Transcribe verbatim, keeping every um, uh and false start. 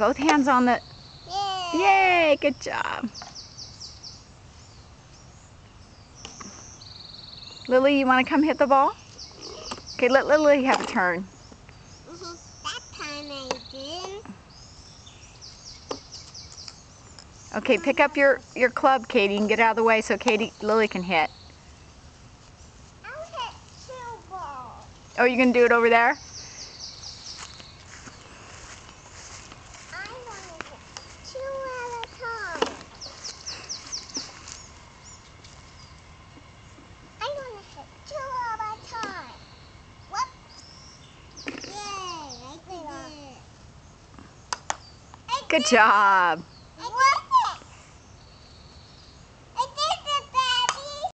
both hands on the... Yay! Yay! Good job. Lily, you want to come hit the ball? Okay, let Lily have a turn. Mm-hmm. That time I did. Okay, pick up your, your club, Katie, and get out of the way so Katie, Lily can hit. I'll hit two balls. Oh, you're going to do it over there? I'm going to hit two at a time. I'm going to hit two at a time. Whoop. Yay, I did it. Good job.